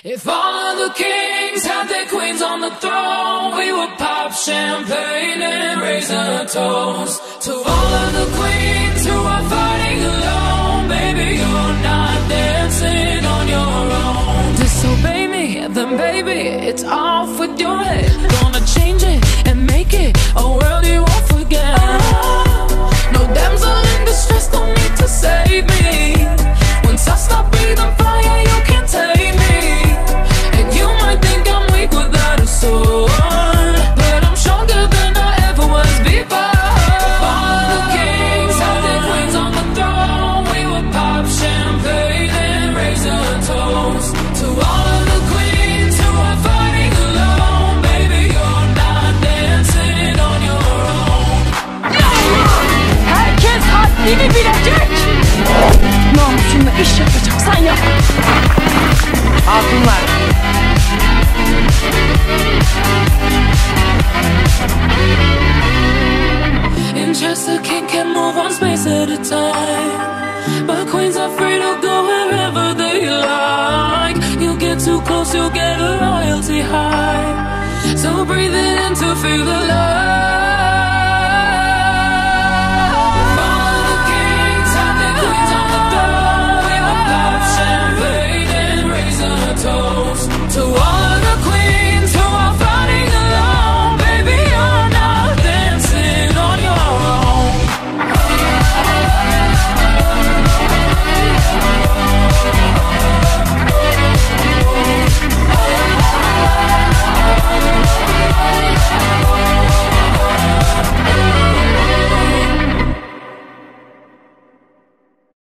If all of the kings had their queens on the throne, we would pop champagne and raise a toast to all of the queens who are fighting alone. Baby, you're not dancing on your own. Disobey me, then baby, it's off with your head. Gonna change it and make it a world you won't forget. No damsel in distress, don't need to save me. Once I stop breathing fire, you can't take me. And you might think I'm weak without a sword, but I'm stronger than I ever was before. If all of the kings had their queens on the throne, we would pop champagne and raise a toast to all of the queens who are fighting alone. Baby, you're not dancing on your own. Herkes haddini bilecek. Namusunla iş yapacaksan yap. Hatunlar. In chess, a king can move one space at a time, but queens are free to go wherever they like. You get too close, you'll get a royalty high. So breathe it in to feel the light.